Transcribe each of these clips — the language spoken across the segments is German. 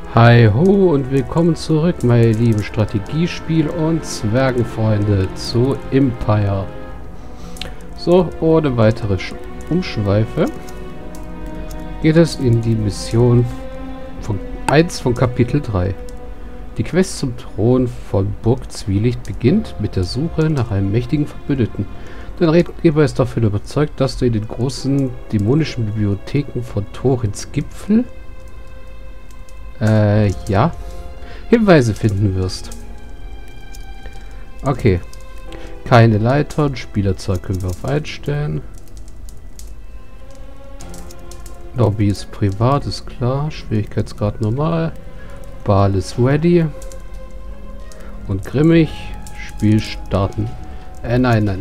Hi ho und willkommen zurück, meine lieben Strategiespiel- und Zwergenfreunde zu Empire. So, ohne weitere Umschweife geht es in die Mission von 1 von Kapitel 3. Die Quest zum Thron von Burg Zwielicht beginnt mit der Suche nach einem mächtigen Verbündeten. Der Redgeber ist davon überzeugt, dass du in den großen dämonischen Bibliotheken von Thorins Gipfel ja, Hinweise finden wirst. Okay. Keine Leitern, Spielerzahl können wir auf einstellen. Lobby ist privat, ist klar. Schwierigkeitsgrad normal. Ball ist ready. Und grimmig. Spiel starten. Nein.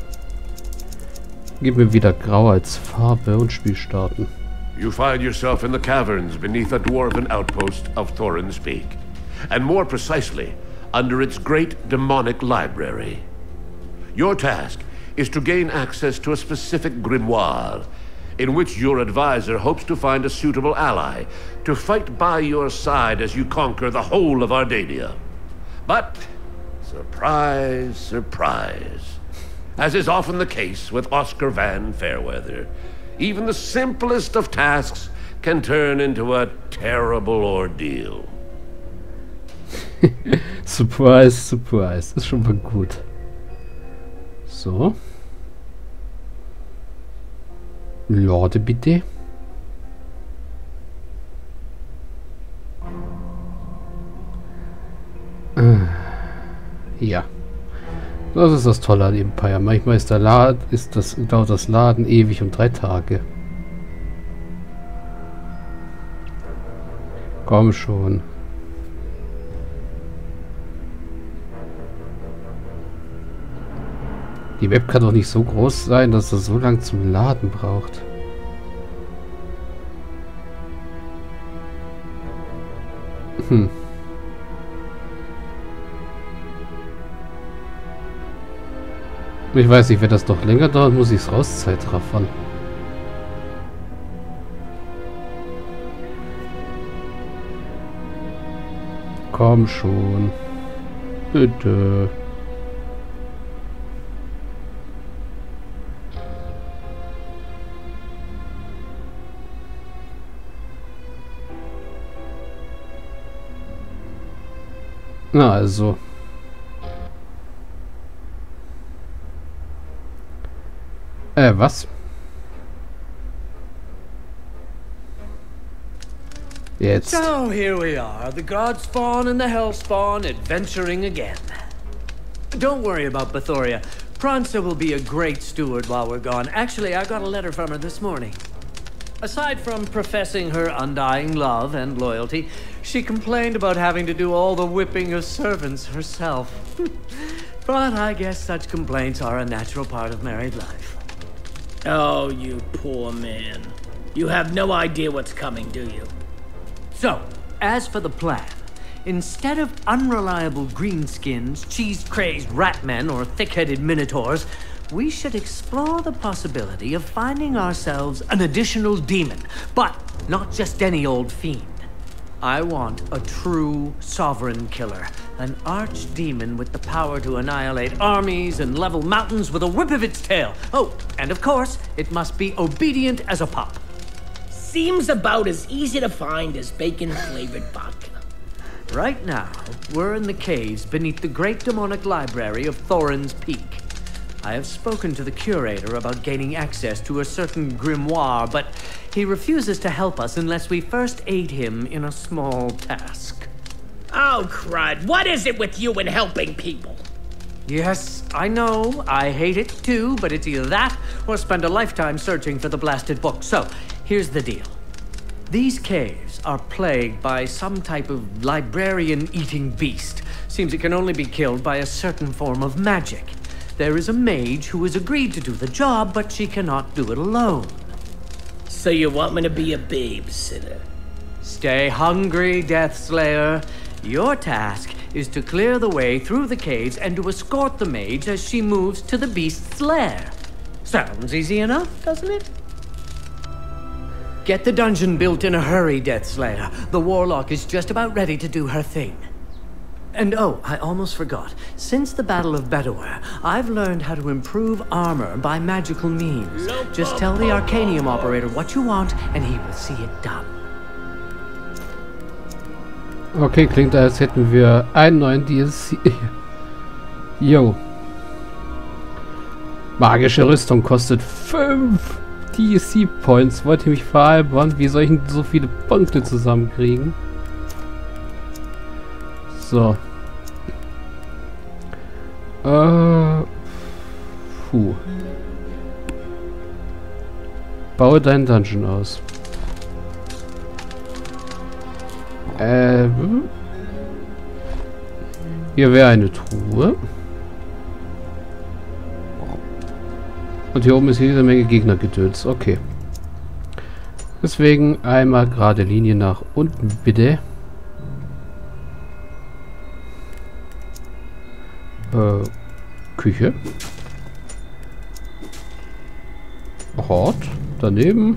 Gib mir wieder grau als Farbe und Spiel starten. You find yourself in the caverns beneath a dwarven outpost of Thorin's Peak, and more precisely, under its great demonic library. Your task is to gain access to a specific grimoire, in which your advisor hopes to find a suitable ally to fight by your side as you conquer the whole of Ardania. But, surprise, surprise, as is often the case with Oscar Van Fairweather, even the simplest of tasks can turn into a terrible ordeal. Surprise, surprise. Das ist schon mal gut. So. Lorde bitte. Ja. Das ist das Tolle an Empire. Manchmal ist dauert das Laden ewig um 3 Tage. Komm schon. Die Map kann doch nicht so groß sein, dass das so lange zum Laden braucht. Ich weiß nicht, wenn das noch länger dauert, muss ich es rauszeitraffern. Komm schon. Bitte. Na also. Was? Jetzt. So here we are, the Godspawn and the Hellspawn adventuring again. Don't worry about Bathoria. Pranza will be a great steward while we're gone. Actually, I got a letter from her this morning. Aside from professing her undying love and loyalty, she complained about having to do all the whipping of servants herself. But I guess such complaints are a natural part of married life. Oh, you poor man. You have no idea what's coming, do you? So, as for the plan, instead of unreliable greenskins, cheese-crazed ratmen, or thick-headed minotaurs, we should explore the possibility of finding ourselves an additional demon, but not just any old fiend. I want a true sovereign killer, an archdemon with the power to annihilate armies and level mountains with a whip of its tail. Oh, and of course, it must be obedient as a pup. Seems about as easy to find as bacon-flavored vodka. Right now, we're in the caves beneath the great demonic library of Thorin's Peak. I have spoken to the curator about gaining access to a certain grimoire, but he refuses to help us unless we first aid him in a small task. Oh, crud. What is it with you and helping people? Yes, I know. I hate it too, but it's either that or spend a lifetime searching for the blasted book. So, here's the deal. These caves are plagued by some type of librarian-eating beast. Seems it can only be killed by a certain form of magic. There is a mage who has agreed to do the job, but she cannot do it alone. So you want me to be a babysitter? Stay hungry, Deathslayer. Your task is to clear the way through the caves and to escort the mage as she moves to the beast's lair. Sounds easy enough, doesn't it? Get the dungeon built in a hurry, Deathslayer. The Warlock is just about ready to do her thing. And oh, I almost forgot. Since the Battle of Bedouin, I've learned how to improve armor by magical means. Just tell the Arcanium operator what you want, and he will see it done. Okay, klingt, als hätten wir einen neuen DLC. Jo. Magische Rüstung kostet 5 DLC-Points. Wollt ihr mich veralbern? Wie soll ich denn so viele Punkte zusammenkriegen? So. Baue deinen Dungeon aus. Hier wäre eine Truhe. Und hier oben ist jede Menge Gegnergedöns. Okay. Deswegen einmal gerade Linie nach unten, bitte. Küche. Hort. Daneben.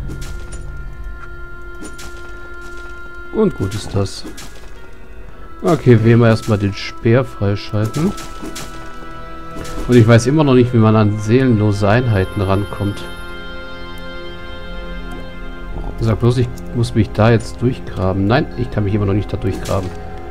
Und gut ist das. Okay, wählen wir erstmal den Speer freischalten. Und ich weiß immer noch nicht, wie man an seelenlose Einheiten rankommt. Ich sag bloß, ich muss mich da jetzt durchgraben. Nein, ich kann mich immer noch nicht da durchgraben.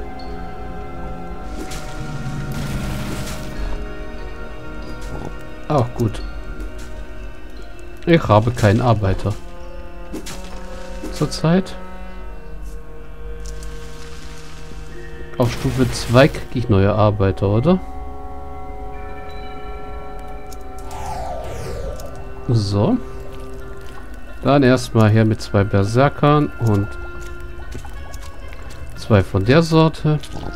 Auch gut. Ich habe keinen Arbeiter. Zurzeit. Auf Stufe 2 kriege ich neue Arbeiter, oder? So. Dann erstmal her mit 2 Berserkern und 2 von der Sorte.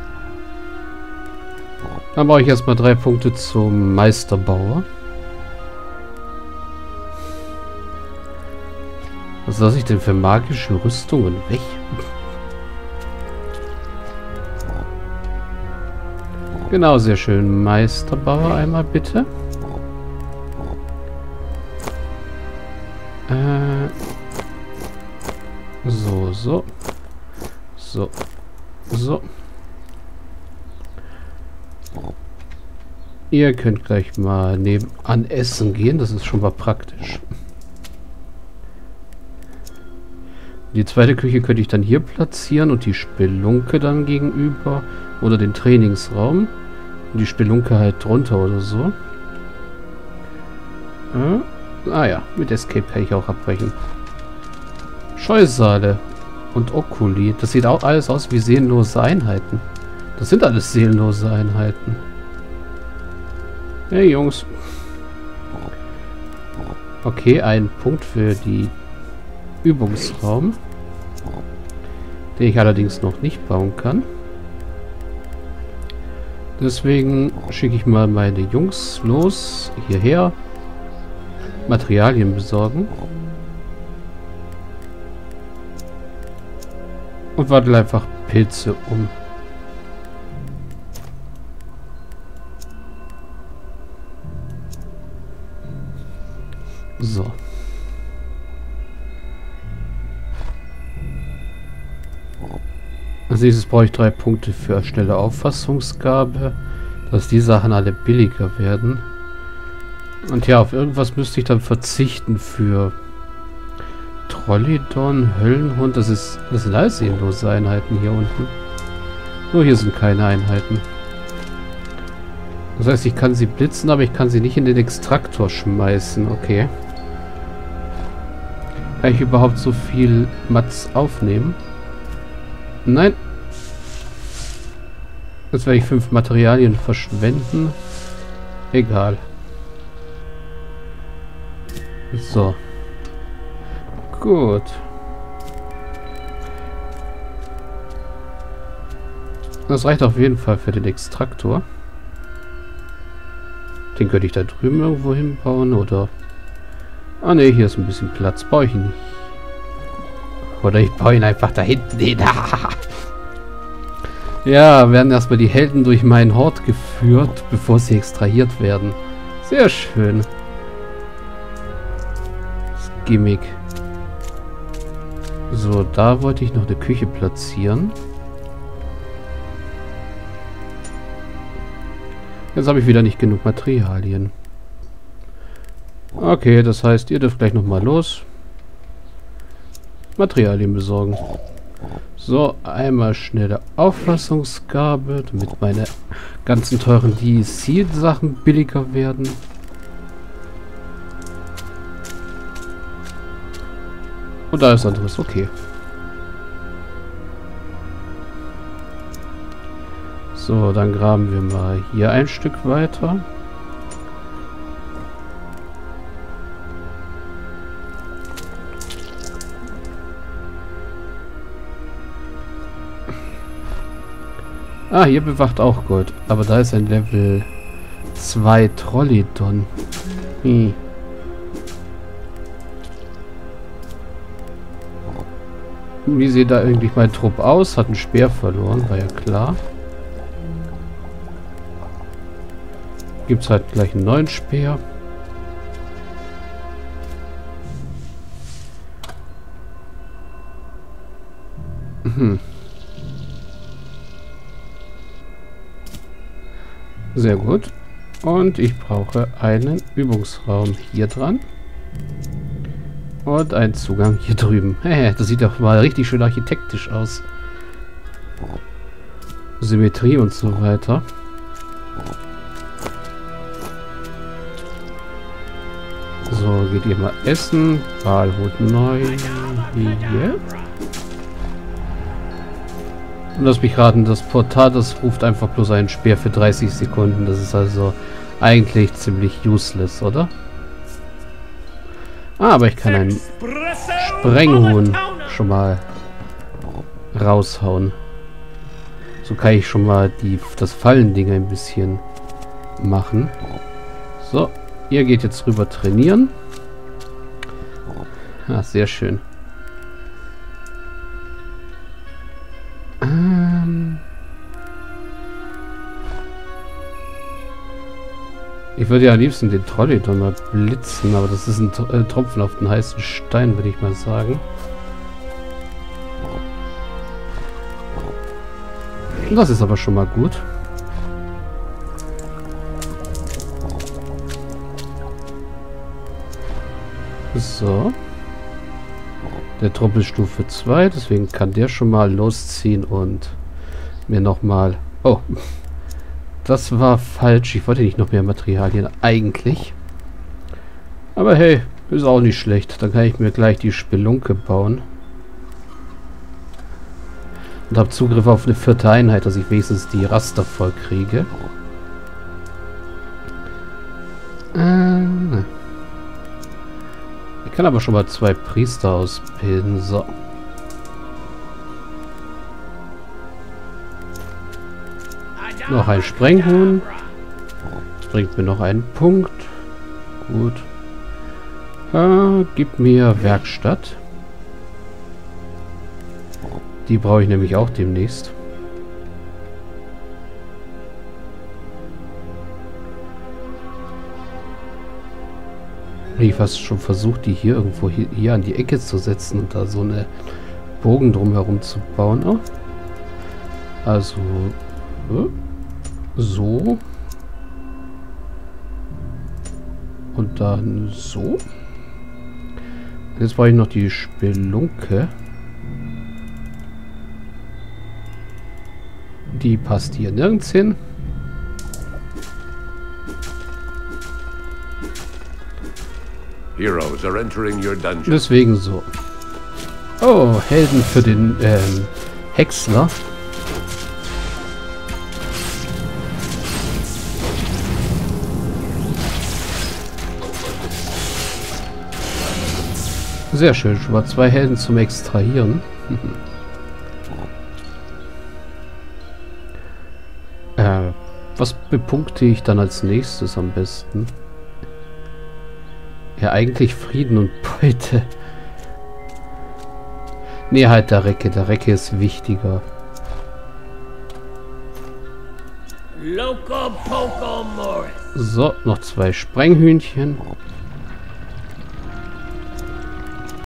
Dann brauche ich erstmal 3 Punkte zum Meisterbauer. Was lasse ich denn für magische Rüstungen weg? Genau, sehr schön. Meisterbauer einmal bitte. So. Ihr könnt gleich mal nebenan essen gehen. Das ist schon mal praktisch. Die zweite Küche könnte ich dann hier platzieren und die Spelunke dann gegenüber oder den Trainingsraum. Und die Spelunke halt drunter oder so. Ah ja, mit Escape kann ich auch abbrechen. Scheusale und Okuli. Das sieht auch alles aus wie seelenlose Einheiten. Das sind alles seelenlose Einheiten. Hey Jungs. Okay, ein Punkt für die Übungsraum. Den ich allerdings noch nicht bauen kann. Deswegen schicke ich mal meine Jungs los hierher. Materialien besorgen. Und wandle einfach Pilze um. So. Als nächstes brauche ich 3 Punkte für schnelle Auffassungsgabe, dass die Sachen alle billiger werden. Und ja, auf irgendwas müsste ich dann verzichten für Trollidon, Höllenhund. Das sind alles seelenlose Einheiten hier unten. Nur hier sind keine Einheiten. Das heißt, ich kann sie blitzen, aber ich kann sie nicht in den Extraktor schmeißen. Okay. Kann ich überhaupt so viel Mats aufnehmen? Nein. Jetzt werde ich 5 Materialien verschwenden. Egal. So. Gut. Das reicht auf jeden Fall für den Extraktor. Den könnte ich da drüben irgendwo hinbauen, oder... Ah ne, hier ist ein bisschen Platz. Baue ich ihn nicht. Oder ich baue ihn einfach da hinten hin. Ja, werden erstmal die Helden durch meinen Hort geführt, bevor sie extrahiert werden. Sehr schön. Das Gimmick. So, da wollte ich noch eine Küche platzieren. Jetzt habe ich wieder nicht genug Materialien. Okay, das heißt, ihr dürft gleich nochmal los. Materialien besorgen. So, einmal schnelle Auffassungsgabe, damit meine ganzen teuren DLC-Sachen billiger werden. Und alles andere ist okay. So, dann graben wir mal hier ein Stück weiter. Ah, hier bewacht auch Gold. Aber da ist ein Level 2 Trollidon. Wie sieht da eigentlich mein Trupp aus? Hat einen Speer verloren, war ja klar. Gibt's halt gleich einen neuen Speer. Sehr gut. Und ich brauche einen Übungsraum hier dran. Und einen Zugang hier drüben. Das sieht doch mal richtig schön architektisch aus. Symmetrie und so weiter. So, geht ihr mal essen. Balhut neu. Hier. Und lass mich raten, das Portal, das ruft einfach bloß einen Speer für 30 Sekunden. Das ist also eigentlich ziemlich useless, oder? Ah, aber ich kann einen Sprenghuhn schon mal raushauen. So kann ich schon mal das Fallending ein bisschen machen. So, ihr geht jetzt rüber trainieren. Ah, sehr schön. Ich würde ja am liebsten den Trollidon mal blitzen, aber das ist ein Tropfen auf den heißen Stein, würde ich mal sagen. Das ist aber schon mal gut. So. Der Trupp ist Stufe 2, deswegen kann der schon mal losziehen und mir nochmal... Oh, das war falsch. Ich wollte nicht noch mehr Materialien eigentlich. Aber hey, ist auch nicht schlecht. Dann kann ich mir gleich die Spelunke bauen. Und habe Zugriff auf eine 4. Einheit, dass ich wenigstens die Raster voll kriege. Ich kann aber schon mal 2 Priester ausbilden. So. Noch ein Sprenghuhn. Das bringt mir noch einen Punkt. Gut. Gib mir Werkstatt. Die brauche ich nämlich auch demnächst. Ich fast schon versucht, die hier irgendwo hier an die Ecke zu setzen und da so eine Bogen drumherum zu bauen. Oh. Also so. Und dann so. Jetzt brauche ich noch die Spelunke. Die passt hier nirgends hin. Heroes are entering your dungeon. Deswegen so. Oh, Helden für den Häcksler. Sehr schön, schon mal 2 Helden zum Extrahieren. Was bepunkte ich dann als nächstes am besten? Ja, eigentlich Frieden und Beute. Nee, halt der Recke. Der Recke ist wichtiger. So, noch 2 Sprenghühnchen.